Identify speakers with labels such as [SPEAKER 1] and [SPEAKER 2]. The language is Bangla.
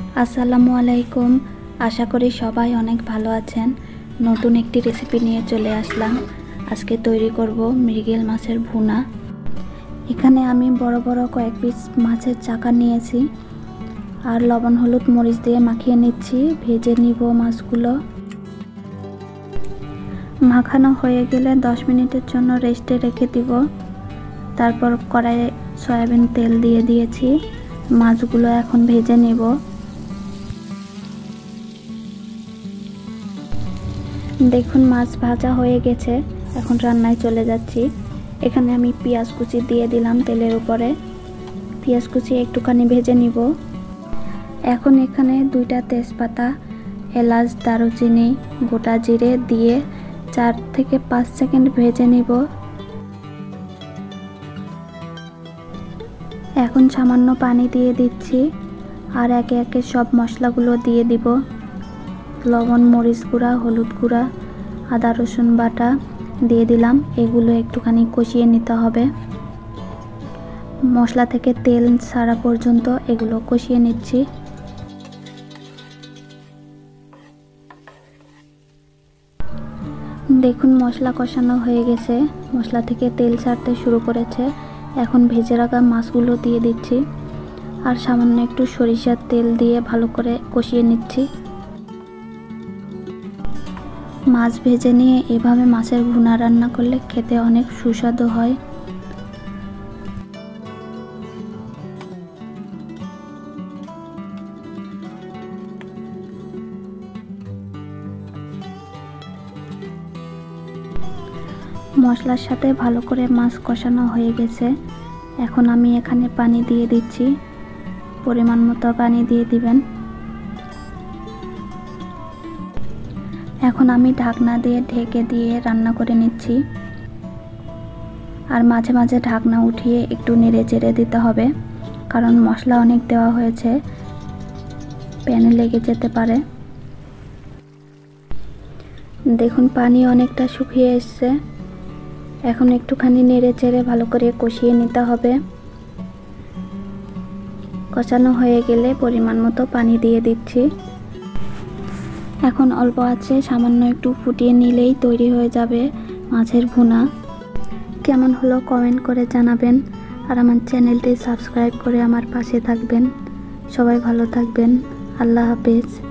[SPEAKER 1] আসসালামু আলাইকুম। আশা করি সবাই অনেক ভালো আছেন। নতুন একটি রেসিপি নিয়ে চলে আসলাম। আজকে তৈরি করব মৃগেল মাছের ভুনা। এখানে আমি বড় বড় কয়েক পিস মাছের চাকা নিয়েছি আর লবণ হলুদ মরিচ দিয়ে মাখিয়ে নিচ্ছি। ভেজে নিব মাছগুলো। মাখানো হয়ে গেলে 10 মিনিটের জন্য রেস্টে রেখে দিব। তারপর কড়াইয়ে সয়াবিন তেল দিয়ে দিয়েছি। মাছগুলো এখন ভেজে নেব। দেখুন মাছ ভাজা হয়ে গেছে। এখন রান্নায় চলে যাচ্ছি। এখানে আমি পেঁয়াজ কুচি দিয়ে দিলাম তেলের উপরে। পেঁয়াজ কুচি একটুখানি ভেজে নিব। এখন এখানে 2টা তেজপাতা, এলাচ, দারুচিনি, গোটা জিরে দিয়ে 4 থেকে 5 সেকেন্ড ভেজে নিব। এখন সামান্য পানি দিয়ে দিচ্ছি আর একে একে সব মশলাগুলো দিয়ে দিব। লবণ, মরিচ গুঁড়া, হলুদ গুঁড়া, আদা রসুন বাটা দিয়ে দিলাম। এগুলো একটুখানি কষিয়ে নিতে হবে। মশলা থেকে তেল ছাড়া পর্যন্ত এগুলো কষিয়ে নিচ্ছি। দেখুন মশলা কষানো হয়ে গেছে। মশলা থেকে তেল ছাড়তে শুরু করেছে। এখন ভেজে রাখা মাছগুলো দিয়ে দিচ্ছি আর সামান্য একটু সরিষার তেল দিয়ে ভালো করে কষিয়ে নিচ্ছি। মাছ ভেজে নিয়ে এভাবে মাছের ভুনা রান্না করলে খেতে অনেক সুস্বাদু হয়। মশলার সাথে ভালো করে মাছ কষানো হয়ে গেছে। এখন আমি এখানে পানি দিয়ে দিচ্ছি। পরিমাণ মতো পানি দিয়ে দিবেন। এখন আমি ঢাকনা দিয়ে ঢেকে দিয়ে রান্না করে নিচ্ছি আর মাঝে মাঝে ঢাকনা উঠিয়ে একটু নেড়ে চেড়ে দিতে হবে, কারণ মশলা অনেক দেওয়া হয়েছে, প্যানে লেগে যেতে পারে। দেখুন পানি অনেকটা শুকিয়ে এসছে। এখন একটুখানি নেড়ে চেড়ে ভালো করে কষিয়ে নিতে হবে। কষানো হয়ে গেলে পরিমাণ মতো পানি দিয়ে দিচ্ছি। এখন অল্প আছে সামান্য একটু ফুটিয়ে নিলেই তৈরি হয়ে যাবে মাছের ভুনা। কেমন হলো কমেন্ট করে জানাবেন আর আমার চ্যানেলটি সাবস্ক্রাইব করে আমার পাশে থাকবেন। সবাই ভালো থাকবেন। আল্লাহ হাফেজ।